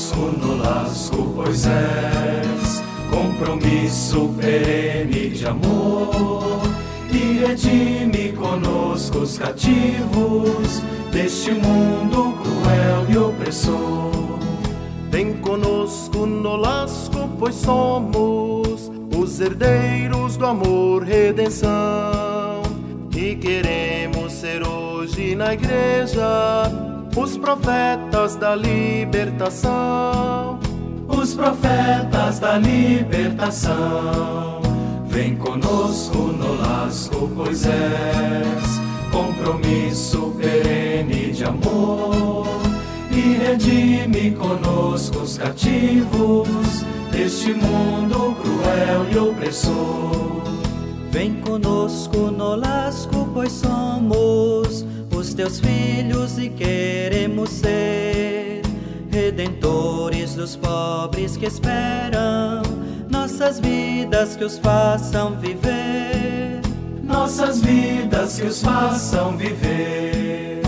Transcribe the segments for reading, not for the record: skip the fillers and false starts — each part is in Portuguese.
conosco no lasco, pois és compromisso perene de amor, e redime conosco os cativos deste mundo cruel e opressor. Vem conosco no lasco, pois somos os herdeiros do amor, redenção, e queremos ser hoje na igreja os profetas da libertação. Os profetas da libertação. Vem conosco no lasco, pois és compromisso perene de amor, e redime conosco os cativos deste mundo cruel e opressor. Vem conosco no lasco, pois somos os teus filhos e queremos ser redentores dos pobres que esperam nossas vidas que os façam viver. Nossas vidas que os façam viver.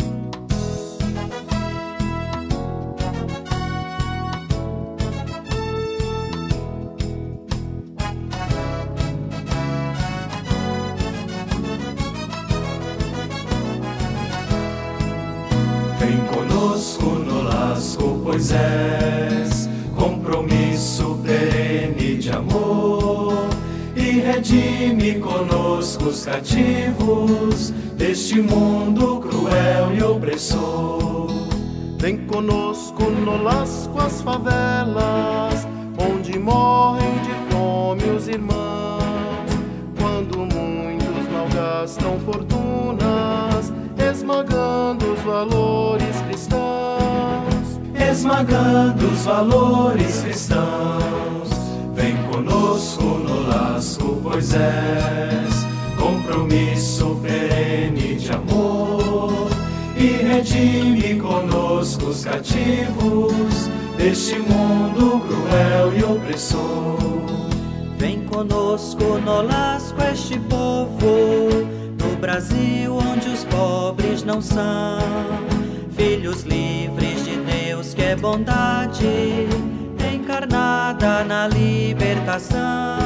Vem conosco no lasco, pois és compromisso perene de amor, e redime conosco os cativos deste mundo cruel e opressor. Vem conosco no lasco as favelas, onde morrem de fome os irmãos, quando muitos malgastam fortunas, esmagando os valores cristãos. Esmagando os valores cristãos. Vem conosco no lasco, pois és compromisso perene de amor, e redime conosco os cativos deste mundo cruel e opressor. Vem conosco no lasco este povo do Brasil, onde os pobres não são filhos livres de Deus, que é bondade encarnada na libertação.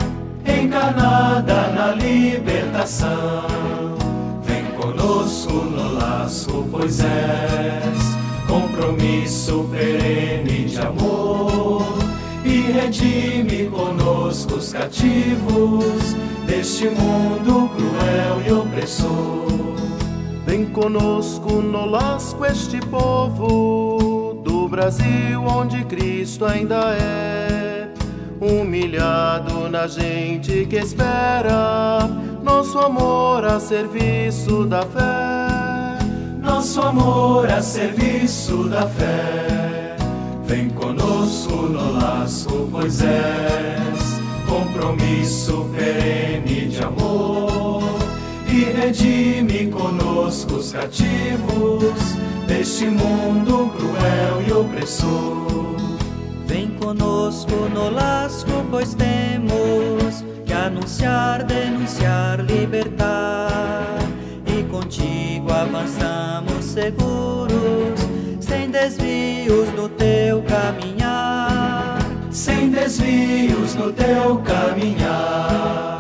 Encarnada na libertação. Vem conosco no lasco, pois és compromisso perene de amor, e redime conosco os cativos deste mundo cruel e opressor. Vem conosco no lasco este povo do Brasil, onde Cristo ainda é humilhado na gente que espera nosso amor a serviço da fé. Nosso amor a serviço da fé. Vem conosco no lasco, pois és compromisso perene de amor, e redime conosco os cativos deste mundo cruel e opressor. Vem conosco no lasco, pois temos que anunciar, denunciar, libertar, e contigo avançamos seguros, sem desvios no teu caminhar. Sem desvios no teu caminhar.